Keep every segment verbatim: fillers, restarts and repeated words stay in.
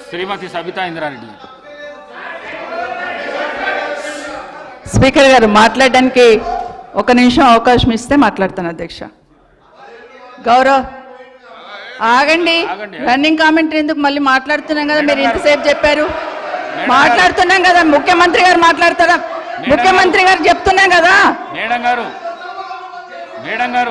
శ్రీమతి Sabitha Indra Reddy. Speaker గారు మాట్లాడడానికి ఒక నిమిషం అవకాశం ఇస్తే మాట్లాడతాను అధ్యక్ష. గౌరవ్ ఆగండి, రన్నింగ్ కామెంటరీ ఎందుకు? మళ్ళీ మాట్లాడుతున్నాం కదా, మీరు ఇంతసేపు చెప్పారు. మాట్లాడుతున్నాం కదా, ముఖ్యమంత్రి గారు మాట్లాడతారా? ముఖ్యమంత్రి గారు చెప్తున్నాం కదా. మేడం గారు మేడం గారు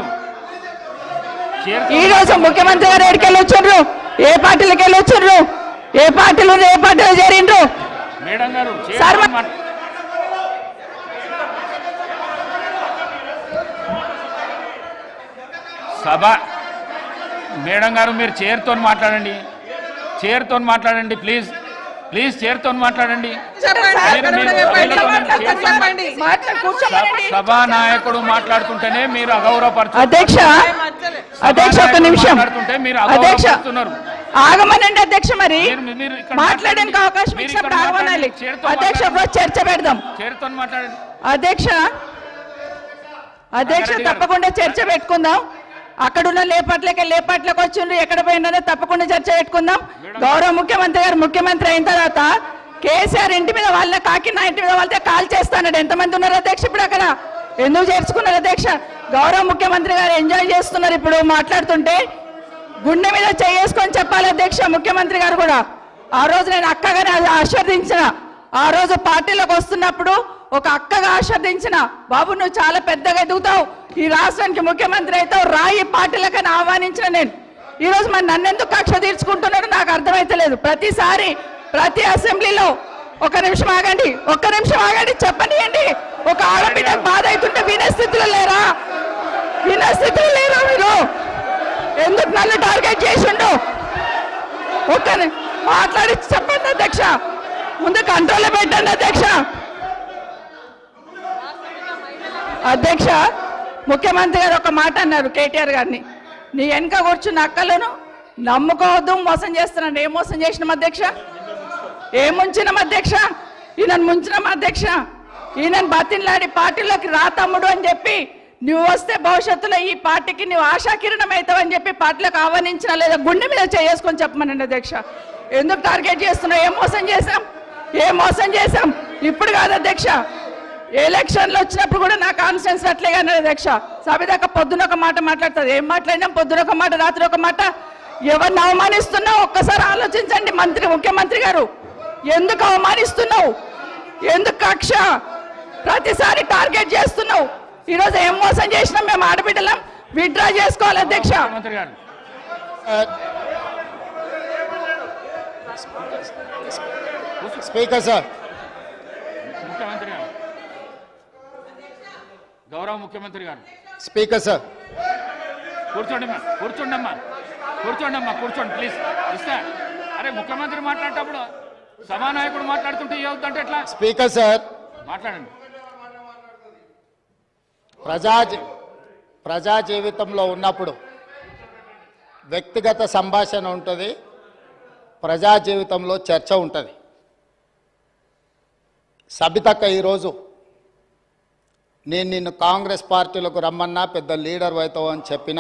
ఈ రోజు ముఖ్యమంత్రి గారు ఎక్కడికి వెళ్ళి వచ్చారు? ఏ పార్టీలకు వెళ్ళి వచ్చారు? ఏ పార్టీలు ఏ పార్టీలో చేరిండ్రు? మేడం గారు సార్ సభ మేడం గారు మీరు చైర్తో మాట్లాడండి, చైర్తో మాట్లాడండి ప్లీజ్, ప్లీజ్ చైర్తో మాట్లాడండి. సభా నాయకుడు మాట్లాడుతుంటేనే మీరు అగౌరవపరుచుతున్నారు. అధ్యక్ష అధ్యక్ష ఒక నిమిషం మీరు అగౌరవపరుస్తున్నారు. ఆగమనండి అధ్యక్ష, మరి మాట్లాడడానికి అవకాశం ఇచ్చినప్పుడు ఆగమనాలి. అధ్యక్ష చర్చ పెడదాం. చైర్తో మాట్లాడండి అధ్యక్ష. అధ్యక్ష తప్పకుండా చర్చ పెట్టుకుందాం. అక్కడున్న లేపట్లకి లేపట్లకు వచ్చిండ్రు, ఎక్కడ పోయిందో తప్పకుండా చర్చ పెట్టుకుందాం. గౌరవ ముఖ్యమంత్రి గారు ముఖ్యమంత్రి అయిన తర్వాత కేసీఆర్ ఇంటి మీద వాళ్ళ కాకినా ఇంటి మీద వాళ్ళతో కాల్ చేస్తాడు. ఎంతమంది ఉన్నారు అధ్యక్ష ఇప్పుడు అక్కడ? ఎందుకు చేర్చుకున్నారు అధ్యక్ష? గౌరవ ముఖ్యమంత్రి గారు ఎంజాయ్ చేస్తున్నారు ఇప్పుడు మాట్లాడుతుంటే. గుండె మీద చేసుకొని చెప్పాలి అధ్యక్ష ముఖ్యమంత్రి గారు కూడా. ఆ రోజు నేను అక్కగానే ఆశీర్వదించిన, ఆ రోజు పార్టీలోకి వస్తున్నప్పుడు ఒక అక్కగా ఆశీర్వదించిన, బాబు నువ్వు చాలా పెద్దగా ఎదుగుతావు, ఈ రాష్ట్రానికి ముఖ్యమంత్రి అవుతావు, రాయి పార్టీలకని ఆహ్వానించిన నేను. ఈ రోజు మరి నన్ను ఎందుకు కక్ష తీర్చుకుంటున్నారో నాకు అర్థమైతలేదు. ప్రతిసారి ప్రతి అసెంబ్లీలో ఒక నిమిషం ఆగండి, ఒక్క నిమిషం ఆగండి, చెప్పనియండి. ఒక ఆడబిడ్డ బాధ అవుతుంటే వినే స్థితిలో లేరా? వినే స్థితిలో లేరా మీరు? ఎందుకు నన్ను టార్గెట్ చేసిండు? ఒక్క మాట్లాడి చెప్పండి అధ్యక్ష, ముందు కంట్రోల్లో పెట్టండి అధ్యక్ష. అధ్యక్ష ముఖ్యమంత్రి గారు ఒక మాట అన్నారు కేటీఆర్ గారిని, నీ వెనక కూర్చున్న అక్కలను నమ్ముకోవద్దు, మోసం చేస్తున్నాను. ఏం మోసం చేసినాం అధ్యక్ష? ఏం ముంచినాం అధ్యక్ష? ఈయనను ముంచినాం అధ్యక్ష. ఈయనను బతిన్లాడి పార్టీలోకి రా తమ్ముడు అని చెప్పి, నువ్వు వస్తే భవిష్యత్తులో ఈ పార్టీకి నువ్వు ఆశాకిరణం అవుతావు అని చెప్పి పార్టీలకు ఆహ్వానించిన లేదా గుండె మీద చేసుకొని చెప్పమనండి అధ్యక్ష. ఎందుకు టార్గెట్ చేస్తున్నావు? ఏం మోసం చేశాం? ఏం మోసం చేశాం? ఇప్పుడు కాదు అధ్యక్ష, ఎలక్షన్లు వచ్చినప్పుడు కూడా నా కాన్ఫిడెన్స్ అట్లేగా అధ్యక్ష. సభదాకా పొద్దున ఒక మాట మాట్లాడుతుంది, ఏం మాట్లాడినాం? పొద్దున ఒక మాట, రాత్రి ఒక మాట. ఎవరిని అవమానిస్తున్నావు ఒక్కసారి ఆలోచించండి మంత్రి ముఖ్యమంత్రి గారు. ఎందుకు అవమానిస్తున్నావు? ఎందుకు కక్ష? ప్రతిసారి టార్గెట్ చేస్తున్నావు. ఈరోజు ఏం మోసం చేసినాం? మేము ఆడబిడ్డలం విత్డ్రా చేసుకోవాలి అధ్యక్ష. స్పీకర్ సార్, ముఖ్యమంత్రి గారు, గౌరవ ముఖ్యమంత్రి గారు. స్పీకర్ సార్ కూర్చోండి అమ్మా, కూర్చోండి అమ్మా, కూర్చోండి అమ్మా, కూర్చోండి ప్లీజ్. ఇస్తా. అరే ముఖ్యమంత్రి మాట్లాడేటప్పుడు సభానాయకుడు మాట్లాడుతుంటే ఏమవుతుందంటే ఎట్లా? స్పీకర్ సార్ మాట్లాడండి. ప్రజా ప్రజా జీవితంలో ఉన్నప్పుడు వ్యక్తిగత సంభాషణ ఉంటుంది, ప్రజా జీవితంలో చర్చ ఉంటుంది. సబితక్క ఈరోజు నేను నిన్ను కాంగ్రెస్ పార్టీలకు రమ్మన్నా పెద్ద లీడర్ అవుతావు అని చెప్పినా,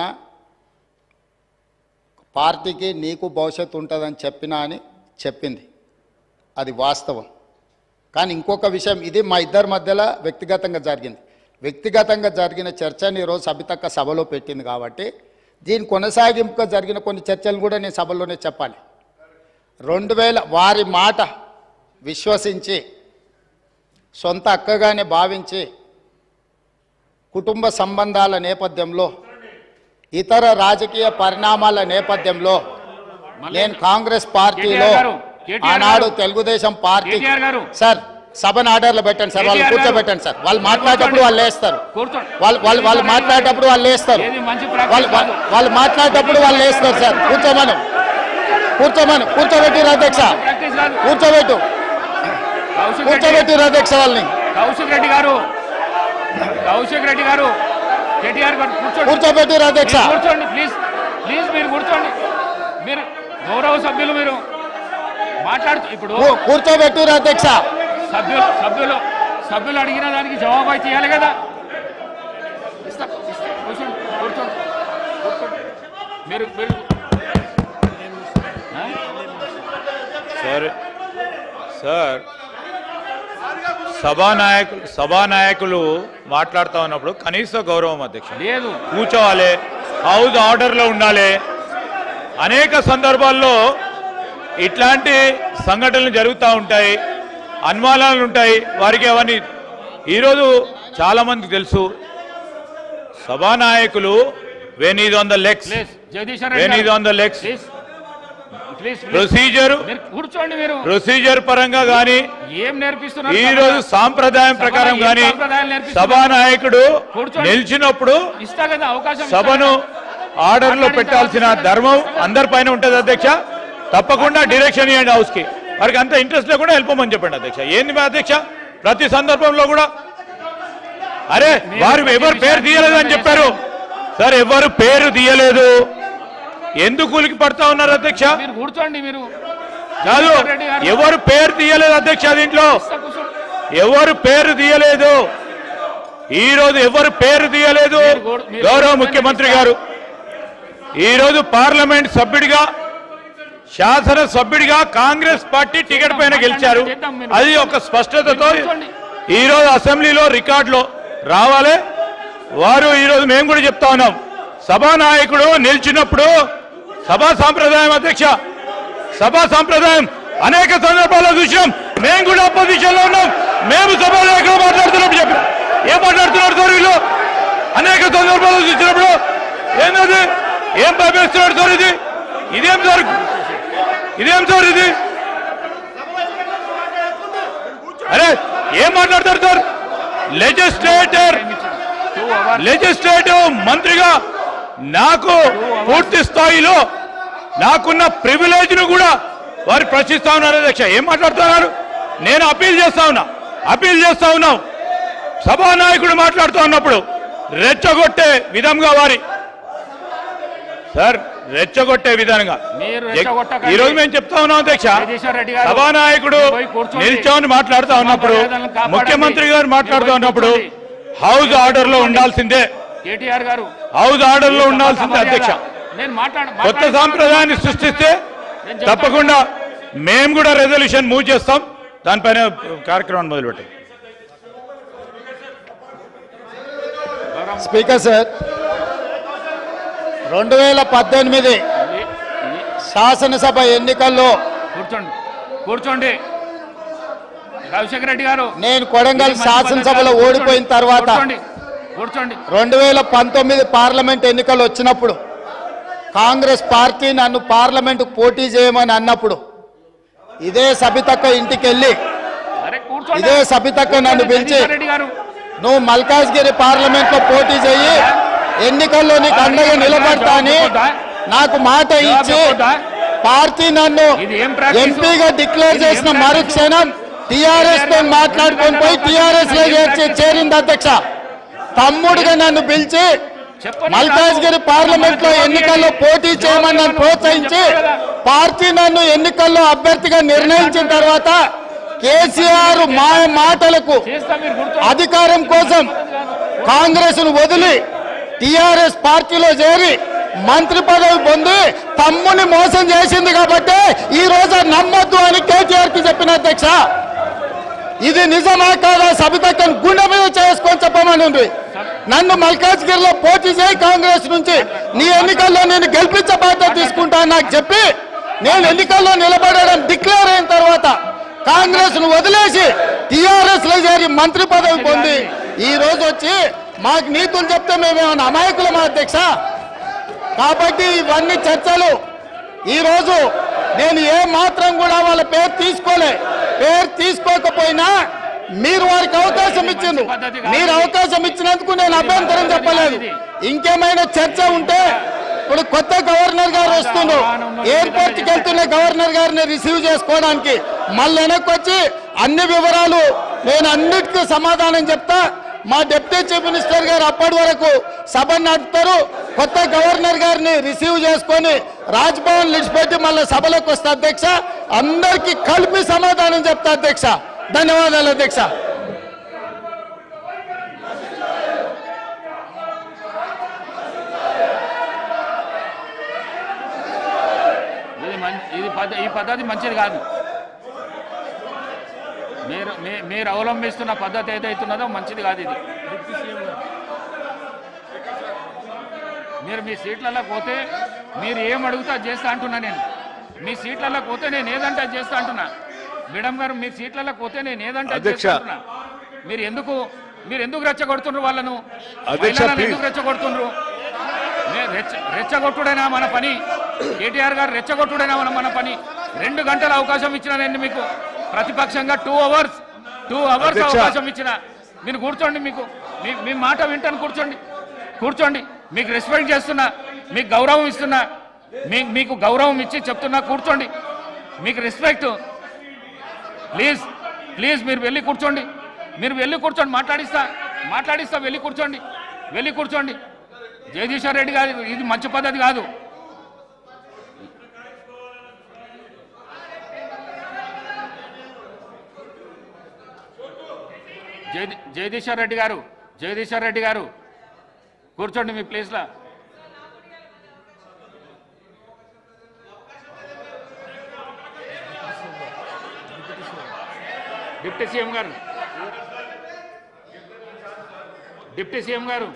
పార్టీకి నీకు భవిష్యత్తు ఉంటుందని చెప్పినా అని చెప్పింది. అది వాస్తవం. కానీ ఇంకొక విషయం, ఇది మా ఇద్దరి మధ్యలో వ్యక్తిగతంగా జరిగింది. వ్యక్తిగతంగా జరిగిన చర్చని ఈరోజు సబితక్క సభలో పెట్టింది కాబట్టి దీని కొనసాగింపుగా జరిగిన కొన్ని చర్చలు కూడా నేను సభలోనే చెప్పాలి. రెండు వేల వారి మాట విశ్వసించి సొంత అక్కగానే భావించి కుటుంబ సంబంధాల నేపథ్యంలో ఇతర రాజకీయ పరిణామాల నేపథ్యంలో నేను కాంగ్రెస్ పార్టీలో ఆనాడు తెలుగుదేశం పార్టీ సార్ సభను ఆర్డర్లో పెట్టండి సార్, వాళ్ళు కూర్చోబెట్టండి సార్. వాళ్ళు మాట్లాడేటప్పుడు వాళ్ళు లేస్తారు, వాళ్ళు వాళ్ళు వాళ్ళు మాట్లాడేటప్పుడు వాళ్ళు లేస్తారు, వాళ్ళు వాళ్ళు మాట్లాడేటప్పుడు వాళ్ళు లేస్తారు సార్. కూర్చోమను కూర్చోమను కూర్చోబెట్టిరు అధ్యక్ష, కూర్చోబెట్టు కూర్చోబెట్టిరు అధ్యక్ష వాళ్ళని. కౌశిక్ రెడ్డి గారు కౌశిక్ రెడ్డి గారు కేటీఆర్ గారు కూర్చోబెట్టిరు అధ్యక్ష. కూర్చోండి ప్లీజ్, ప్లీజ్ మీరు కూర్చోండి. మీరు గౌరవ సభ్యులు మీరు మాట్లాడుతూ ఇప్పుడు కూర్చోబెట్టిరు అధ్యక్ష. సభ్యులు సభ్యులు సభ్యులు అడిగిన దానికి జవాబు అయితే ఇవ్వాలి కదా. ఇస్తా కూర్చోండి కూర్చోండి కూర్చోండి మీరు మీరు సరే సార్, సభానాయకులు సభానాయకులు మాట్లాడుతూ ఉన్నప్పుడు కనీస గౌరవం అధ్యక్ష లేదు, కూర్చోవాలి, హౌస్ ఆర్డర్లో ఉండాలి. అనేక సందర్భాల్లో ఇట్లాంటి సంఘటనలు జరుగుతూ ఉంటాయి, అనుమానాలు ఉంటాయి వారికి. అవన్నీ ఈరోజు చాలామందికి తెలుసు. సభానాయకులు when is on the legs when is on the legs procedure కూర్చోండి. మీరు ప్రొసీజర్ పరంగా గానీ ఏం నేర్పిస్తున్నారు? ఈ రోజు సాంప్రదాయం ప్రకారం గానీ సభానాయకుడు నిలిచినప్పుడు ఇస్తా కదా అవకాశం, సభను ఆర్డర్ లో పెట్టాల్సిన ధర్మం అందరిపైన ఉంటుంది అధ్యక్ష. తప్పకుండా డైరెక్షన్ ఇవ్వండి హౌస్ కి. వారికి అంత ఇంట్రెస్ట్ లేకుండా వెళ్ళిపోమని చెప్పండి అధ్యక్ష. ఏంది మా అధ్యక్ష ప్రతి సందర్భంలో కూడా అరే వారు ఎవరు పేరు తీయలేదు అని చెప్పారు సార్. ఎవరు పేరు తీయలేదు, ఎందుకు కూలికి పడతా ఉన్నారు అధ్యక్ష? కూర్చోండి. మీరు కాదు, ఎవరు పేరు తీయలేదు అధ్యక్ష. దీంట్లో ఎవరు పేరు తీయలేదు, ఈ రోజు ఎవరు పేరు తీయలేదు. గౌరవ ముఖ్యమంత్రి గారు ఈ రోజు పార్లమెంట్ సభ్యుడిగా, శాసన సభ్యుడిగా కాంగ్రెస్ పార్టీ టికెట్ పైన గెలిచారు. అది ఒక స్పష్టతతో ఈ రోజు అసెంబ్లీలో రికార్డులో రావాలి. వారు ఈ రోజు మేము కూడా చెప్తా ఉన్నాం, సభానాయకుడు నిలిచినప్పుడు సభా సాంప్రదాయం అధ్యక్ష, సభా సాంప్రదాయం అనేక సందర్భాల్లో చూసినాం. మేము కూడా అపోజిషన్ లో ఉన్నాం, మేము సభానాయకులు మాట్లాడుతున్నప్పుడు చెప్పాం. ఏం మాట్లాడుతున్నారు సార్ వీళ్ళు? అనేక సందర్భాల్లో చూసినప్పుడు ఏంటది, ఏం భయపేస్తున్నాడు సార్? ఇది ఇదేం సార్, ఇదేం సార్ ఇది? అరే ఏం మాట్లాడతారు సార్? లెజిస్లేటర్ లెజిస్లేటివ్ మంత్రిగా నాకు పూర్తి స్థాయిలో నాకున్న ప్రివిలేజ్ ను కూడా వారు ప్రశ్నిస్తా ఉన్నారు అధ్యక్ష. ఏం మాట్లాడుతున్నారు? నేను అపీల్ చేస్తా ఉన్నా అపీల్ చేస్తా ఉన్నాం. సభానాయకుడు మాట్లాడుతూ ఉన్నప్పుడు రెచ్చగొట్టే విధంగా వారి సార్ రెచ్చగొట్టే విధంగా ఈ రోజు మేము చెప్తా ఉన్నాం అధ్యక్ష. సభానాయకుడు నిల్చొని మాట్లాడుతూ ఉన్నప్పుడు, ముఖ్యమంత్రి గారు మాట్లాడుతూ ఉన్నప్పుడు హౌస్ ఆర్డర్ లో ఉండాల్సిందే, కేటీఆర్ గారు హౌస్ ఆర్డర్ లో ఉండాల్సిందే అధ్యక్ష. కొత్త సాంప్రదాయాన్ని సృష్టిస్తే తప్పకుండా మేము కూడా రెజల్యూషన్ మూవ్ చేస్తాం. దానిపైన కార్యక్రమాన్ని మొదలుపెట్టాం. స్పీకర్ సార్, రెండు వేల పద్దెనిమిది శాసనసభ ఎన్నికల్లో కూర్చోండి కూర్చోండి రాజశేఖర రెడ్డి గారు, నేను కొడంగల్ శాసనసభలో ఓడిపోయిన తర్వాత కూర్చోండి. రెండు వేల పంతొమ్మిది పార్లమెంట్ ఎన్నికలు వచ్చినప్పుడు కాంగ్రెస్ పార్టీ నన్ను పార్లమెంటుకు పోటీ చేయమని అన్నప్పుడు ఇదే సబితక్క ఇంటికి వెళ్ళి ఇదే సబితక్క నన్ను పిలిచి నువ్వు మల్కాజ్గిరి పార్లమెంట్ లో పోటీ చేయి, ఎన్నికల్లో నీకు అండగా నిలబడతా అని నాకు మాట ఇచ్చి పార్టీ నన్ను ఎంపీగా డిక్లేర్ చేసిన మరుక్షణం టిఆర్ఎస్ తో మాట్లాడుకొని పోయి టిఆర్ఎస్ లో చేరింది అధ్యక్ష. తమ్ముడుగా నన్ను పిలిచి మల్కాజ్గిరి పార్లమెంట్ లో ఎన్నికల్లో పోటీ చేయమని నన్ను ప్రోత్సహించి పార్టీ నన్ను ఎన్నికల్లో అభ్యర్థిగా నిర్ణయించిన తర్వాత కేసీఆర్ మా మాటలకు అధికారం కోసం కాంగ్రెస్ ను వదిలి టిఆర్ఎస్ పార్టీలో చేరి మంత్రి పదవి పొంది తమ్ముని మోసం చేసింది కాబట్టి ఈ రోజు నమ్మొద్దు అని కేటీఆర్ కి చెప్పిన అధ్యక్ష. ఇది నిజమా కాదా సబితక్కను గుండె మీద చేసుకొని చెప్పమని నన్ను మల్కాజ్గిరిలో పోటీ చేయి కాంగ్రెస్ నుంచి, నీ ఎన్నికల్లో నేను గెలిపించే బాధ్యత తీసుకుంటా నాకు చెప్పి నేను ఎన్నికల్లో నిలబడడం డిక్లేర్ అయిన తర్వాత కాంగ్రెస్ ను వదిలేసి టిఆర్ఎస్ లో చేరి మంత్రి పదవి పొంది ఈ రోజు వచ్చి మాకు నీతులు చెప్తే మేమేమన్నా అమాయకులమా అధ్యక్ష? కాబట్టి ఇవన్నీ చర్చలు. ఈరోజు నేను ఏ మాత్రం కూడా వాళ్ళ పేరు తీసుకోలే. పేరు తీసుకోకపోయినా మీరు వారికి అవకాశం ఇచ్చింది, మీరు అవకాశం ఇచ్చినందుకు నేను అభ్యంతరం చెప్పలేదు. ఇంకేమైనా చర్చ ఉంటే ఇప్పుడు కొత్త గవర్నర్ గారు వస్తుండ్రు, ఎయిర్పోర్ట్ కి వెళ్తున్న గవర్నర్ గారిని రిసీవ్ చేసుకోవడానికి మళ్ళీ వెనక్కి వచ్చి అన్ని వివరాలు నేను అన్నిటికీ సమాధానం చెప్తా. మా డిప్యూటీ చీఫ్ మినిస్టర్ గారు అప్పటి వరకు సభ నడుపుతారు. కొత్త గవర్నర్ గారిని రిసీవ్ చేసుకొని రాజ్భవన్ విడిచిపెట్టి మళ్ళీ సభలోకి వస్తా అధ్యక్ష. అందరికీ కలిపి సమాధానం చెప్తా అధ్యక్ష. ధన్యవాదాలు అధ్యక్ష. ఇది ఈ పద్ధతి మంచిది కాదు. మీరు మీరు అవలంబిస్తున్న పద్ధతి ఏదైతున్నదో మంచిది కాదు ఇది. మీరు మీ సీట్లలో పోతే మీరు ఏం అడుగుతా చేస్తా అంటున్నా. నేను మీ సీట్లలో పోతే నేను ఏదంటే చేస్తా అంటున్నా. మేడం గారు మీ సీట్లలో పోతే నేను ఏదంటే చేస్తా అంటున్నా. మీరు ఎందుకు మీరు ఎందుకు రెచ్చగొడుతుండ్రు వాళ్ళను? ఎందుకు రెచ్చగొడుతుండ్రు? రెచ్చ రెచ్చగొట్టుడైనా మన పని. కేటీఆర్ గారు రెచ్చగొట్టుడైనా మన మన పని. రెండు గంటల అవకాశం ఇచ్చిన నేను మీకు ప్రతిపక్షంగా టూ అవర్స్ టూ అవర్స్ అవకాశం ఇచ్చిన. మీరు కూర్చోండి. మీకు మీ మాట వింటాను. కూర్చోండి కూర్చోండి మీకు రెస్పెక్ట్ చేస్తున్నా, మీకు గౌరవం ఇస్తున్నా, మీకు మీకు గౌరవం ఇచ్చి చెప్తున్నా. కూర్చోండి. మీకు రెస్పెక్ట్. ప్లీజ్ ప్లీజ్ మీరు వెళ్ళి కూర్చోండి. మీరు వెళ్ళి కూర్చోండి. మాట్లాడిస్తా మాట్లాడిస్తా వెళ్ళి కూర్చోండి. వెళ్ళి కూర్చోండి. జగదీశ్వర్ రెడ్డి గారు ఇది మంచి పద్ధతి కాదు. జగదీ జగదీశ్వర్ రెడ్డి గారు జగదీశ్వర్ రెడ్డి గారు కూర్చోండి మీ ప్లేస్లో. డిప్యూటీ సీఎం గారు డిప్యూటీ సీఎం గారు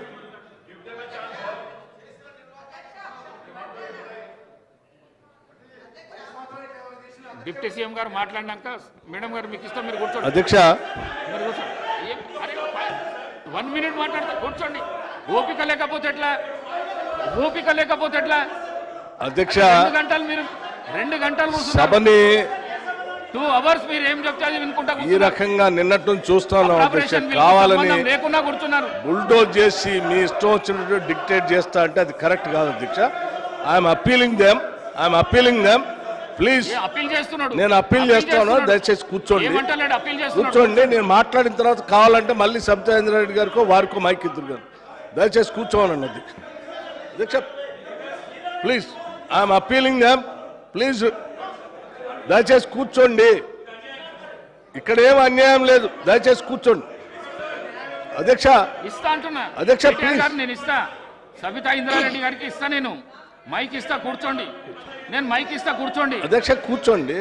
డిప్యూటీ సీఎం గారు మాట్లాడినాక మేడం గారు మీకు ఇష్టం మీరు కూర్చోండి. అధ్యక్ష మీరు కూర్చోండి. అరే వన్ మినిట్ మాట్లాడతా కూర్చోండి. ఓపిక లేకపోతే ఎట్లా? ఓపిక లేకపోతే ఎట్లా? అధ్యక్ష రెండు గంటలు మీరు రెండు గంటలు సభని టూ అవర్స్ మీరు ఏం చెప్తే అది వినుకుంటా ఈ రకంగా నిన్నట్టు చూస్తాను అధ్యక్ష. కావాలని లేకుండా కూర్చున్నారు. బుల్డోజ్ చేసి మీ ఇష్టం వచ్చినట్టు డిక్టేట్ చేస్తా అంటే అది కరెక్ట్ కాదు అధ్యక్ష. I'm appealing them I'm appealing them please. Appeal చేస్తున్నాడు. నేను అప్పీల్ చేస్తాను. దయచేసి కూర్చోండి కూర్చోండి. నేను మాట్లాడిన తర్వాత కావాలంటే మళ్ళీ సబితాయింద్ర రెడ్డి గారికో వారికో మైక్ ఇద్దరు గారు దయచేసి కూర్చోవాలండి అధ్యక్ష. అధ్యక్ష please I'm appealing them please దయచేసి కూర్చోండి. ఇక్కడ ఏం అన్యాయం లేదు. దయచేసి కూర్చోండి అధ్యక్ష. ఇస్తా అంటున్నా అధ్యక్ష ప్లీజ్. నేను ఇస్తా సబితా ఇంద్రారెడ్డి గారికి ఇస్తా. నేను మైక్ ఇస్తా. కూర్చోండి. నేను మైక్ ఇస్తా. కూర్చోండి అధ్యక్ష. కూర్చోండి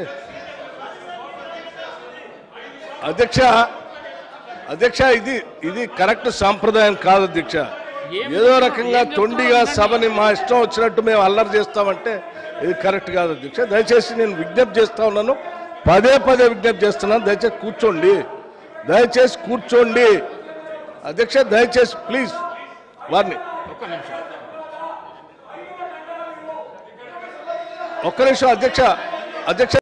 అధ్యక్ష. అధ్యక్ష ఇది ఇది కరెక్ట్ సాంప్రదాయం కాదు అధ్యక్ష. ఏదో రకంగా తొండిగా సభని మా ఇష్టం వచ్చినట్టు మేము అల్లరి చేస్తామంటే ఇది కరెక్ట్ కాదు అధ్యక్ష. దయచేసి నేను విజ్ఞప్తి చేస్తా ఉన్నాను. పదే పదే విజ్ఞప్తి చేస్తున్నాను. దయచేసి కూర్చోండి. దయచేసి కూర్చోండి అధ్యక్ష. దయచేసి ప్లీజ్ వారిని ఒక్క నిమిషం ఒక్క నిమిషం అధ్యక్ష. అధ్యక్ష